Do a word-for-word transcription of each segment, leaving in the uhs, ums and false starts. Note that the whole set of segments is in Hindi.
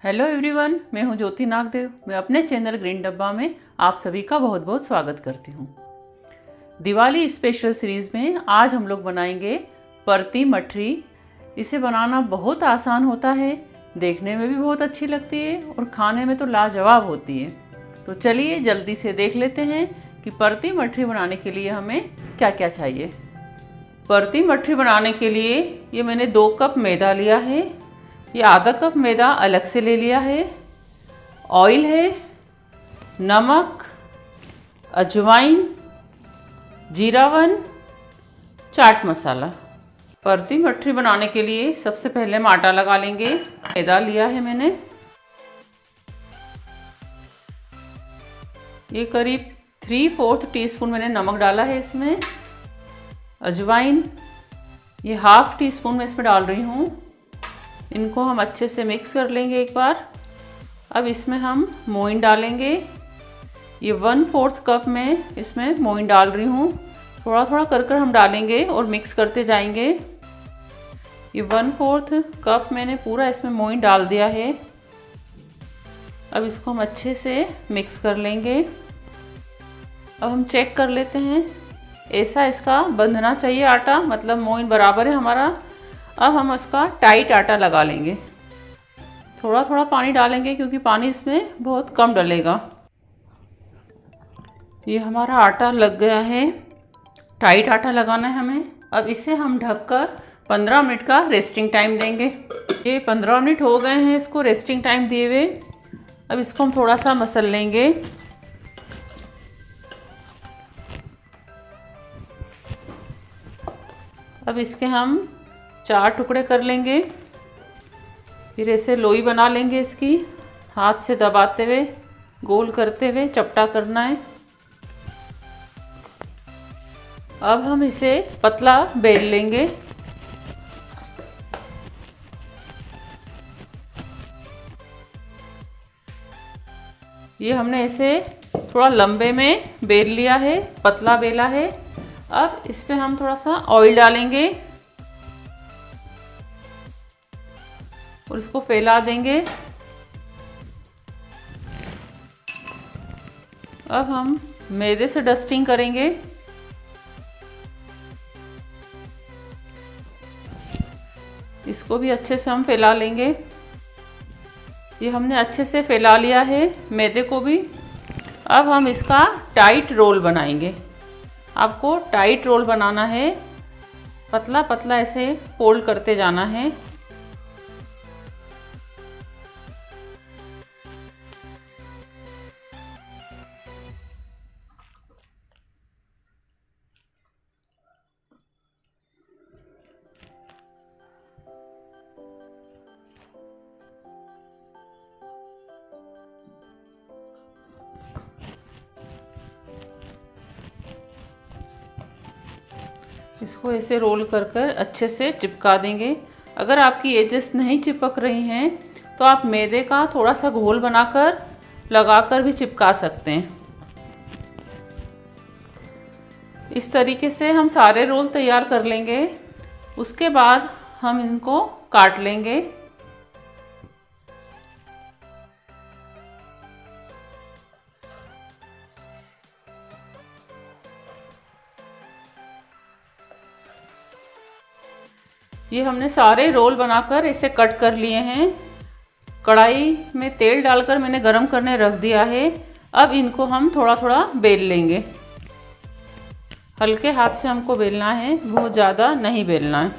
हेलो एवरीवन, मैं हूं ज्योति नागदेव। मैं अपने चैनल ग्रीन डब्बा में आप सभी का बहुत बहुत स्वागत करती हूं। दिवाली स्पेशल सीरीज़ में आज हम लोग बनाएंगे परती मठरी। इसे बनाना बहुत आसान होता है, देखने में भी बहुत अच्छी लगती है और खाने में तो लाजवाब होती है। तो चलिए जल्दी से देख लेते हैं कि परती मठरी बनाने के लिए हमें क्या क्या चाहिए। परती मठरी बनाने के लिए ये मैंने दो कप मैदा लिया है। ये आधा कप मैदा अलग से ले लिया है। ऑयल है, नमक, अजवाइन, जीरावन, चाट मसाला। परती मठरी बनाने के लिए सबसे पहले हम आटा लगा लेंगे। मैदा लिया है मैंने, ये करीब थ्री फोर्थ टी स्पून मैंने नमक डाला है इसमें। अजवाइन ये हाफ टी स्पून मैं इसमें डाल रही हूँ। इनको हम अच्छे से मिक्स कर लेंगे एक बार। अब इसमें हम मोइन डालेंगे। ये वन फोर्थ कप में इसमें मोइन डाल रही हूँ। थोड़ा थोड़ा कर कर हम डालेंगे और मिक्स करते जाएंगे। ये वन फोर्थ कप मैंने पूरा इसमें मोइन डाल दिया है। अब इसको हम अच्छे से मिक्स कर लेंगे। अब हम चेक कर लेते हैं, ऐसा इसका बंधना चाहिए आटा, मतलब मोइन बराबर है हमारा। अब हम इसका टाइट आटा लगा लेंगे। थोड़ा थोड़ा पानी डालेंगे क्योंकि पानी इसमें बहुत कम डलेगा। ये हमारा आटा लग गया है, टाइट आटा लगाना है हमें। अब इसे हम ढककर पंद्रह मिनट का रेस्टिंग टाइम देंगे। ये पंद्रह मिनट हो गए हैं इसको रेस्टिंग टाइम दिए हुए। अब इसको हम थोड़ा सा मसल लेंगे। अब इसके हम चार टुकड़े कर लेंगे। फिर ऐसे लोई बना लेंगे इसकी, हाथ से दबाते हुए गोल करते हुए चपटा करना है। अब हम इसे पतला बेल लेंगे। ये हमने इसे थोड़ा लंबे में बेल लिया है, पतला बेला है। अब इस पे हम थोड़ा सा ऑयल डालेंगे और इसको फैला देंगे। अब हम मैदे से डस्टिंग करेंगे। इसको भी अच्छे से हम फैला लेंगे। ये हमने अच्छे से फैला लिया है मैदे को भी। अब हम इसका टाइट रोल बनाएंगे। आपको टाइट रोल बनाना है, पतला पतला ऐसे फोल्ड करते जाना है। इसको ऐसे रोल कर कर अच्छे से चिपका देंगे। अगर आपकी एजेस नहीं चिपक रही हैं तो आप मैदे का थोड़ा सा घोल बनाकर लगाकर भी चिपका सकते हैं। इस तरीके से हम सारे रोल तैयार कर लेंगे। उसके बाद हम इनको काट लेंगे। ये हमने सारे रोल बनाकर इसे कट कर लिए हैं। कढ़ाई में तेल डालकर मैंने गरम करने रख दिया है। अब इनको हम थोड़ा थोड़ा बेल लेंगे। हल्के हाथ से हमको बेलना है, बहुत ज़्यादा नहीं बेलना है।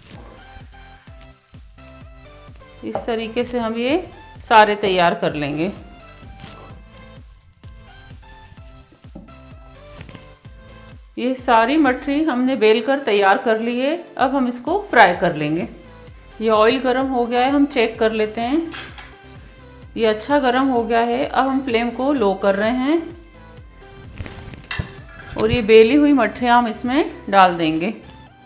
इस तरीके से हम ये सारे तैयार कर लेंगे। ये सारी मठरी हमने बेल कर तैयार कर ली है। अब हम इसको फ्राई कर लेंगे। ये ऑयल गरम हो गया है, हम चेक कर लेते हैं। ये अच्छा गरम हो गया है। अब हम फ्लेम को लो कर रहे हैं और ये बेली हुई मठरियाँ हम इसमें डाल देंगे।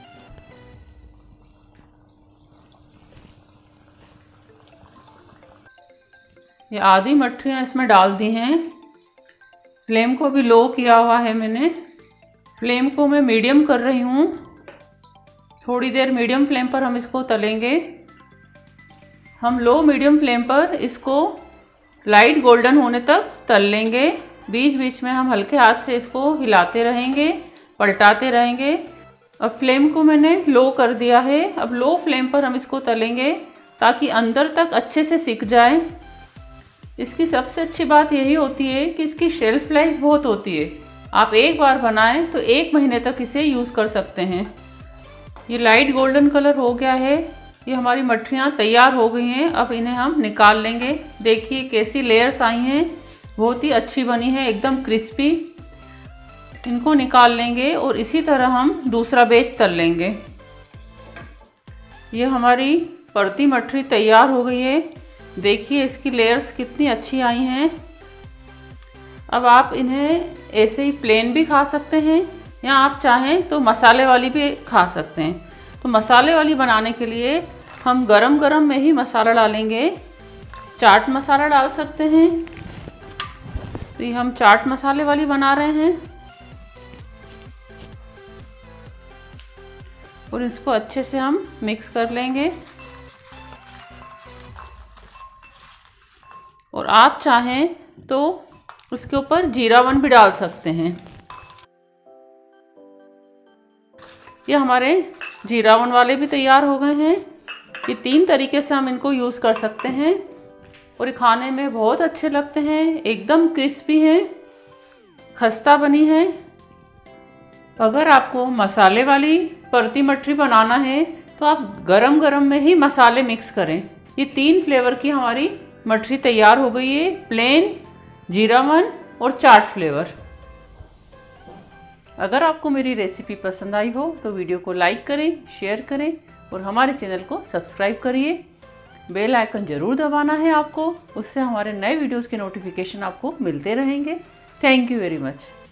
ये आधी मठरियाँ इसमें डाल दी हैं। फ्लेम को भी लो किया हुआ है मैंने। फ्लेम को मैं मीडियम कर रही हूँ। थोड़ी देर मीडियम फ्लेम पर हम इसको तलेंगे हम लो मीडियम फ्लेम पर इसको लाइट गोल्डन होने तक तल लेंगे। बीच बीच में हम हल्के हाथ से इसको हिलाते रहेंगे, पलटाते रहेंगे। अब फ्लेम को मैंने लो कर दिया है। अब लो फ्लेम पर हम इसको तलेंगे ताकि अंदर तक अच्छे से सिक जाए। इसकी सबसे अच्छी बात यही होती है कि इसकी शेल्फ लाइफ बहुत होती है। आप एक बार बनाएं तो एक महीने तक इसे यूज़ कर सकते हैं। ये लाइट गोल्डन कलर हो गया है। ये हमारी मठरियाँ तैयार हो गई हैं। अब इन्हें हम निकाल लेंगे। देखिए कैसी लेयर्स आई हैं, बहुत ही अच्छी बनी है, एकदम क्रिस्पी। इनको निकाल लेंगे और इसी तरह हम दूसरा बैच तल लेंगे। ये हमारी परती मठरी तैयार हो गई है। देखिए इसकी लेयर्स कितनी अच्छी आई हैं। अब आप इन्हें ऐसे ही प्लेन भी खा सकते हैं या आप चाहें तो मसाले वाली भी खा सकते हैं। तो मसाले वाली बनाने के लिए हम गरम गरम में ही मसाला डालेंगे। चाट मसाला डाल सकते हैं। तो ये हम चाट मसाले वाली बना रहे हैं और इसको अच्छे से हम मिक्स कर लेंगे। और आप चाहें तो उसके ऊपर जीरावन भी डाल सकते हैं। ये हमारे जीरावन वाले भी तैयार हो गए हैं। ये तीन तरीके से हम इनको यूज़ कर सकते हैं और ये खाने में बहुत अच्छे लगते हैं। एकदम क्रिस्पी हैं, खस्ता बनी है। अगर आपको मसाले वाली परती मठरी बनाना है तो आप गरम गरम में ही मसाले मिक्स करें। ये तीन फ्लेवर की हमारी मठरी तैयार हो गई है, प्लेन, जीरावन और चाट फ्लेवर। अगर आपको मेरी रेसिपी पसंद आई हो तो वीडियो को लाइक करें, शेयर करें और हमारे चैनल को सब्सक्राइब करिए। बेल आइकन ज़रूर दबाना है आपको, उससे हमारे नए वीडियोस के नोटिफिकेशन आपको मिलते रहेंगे। Thank you very much.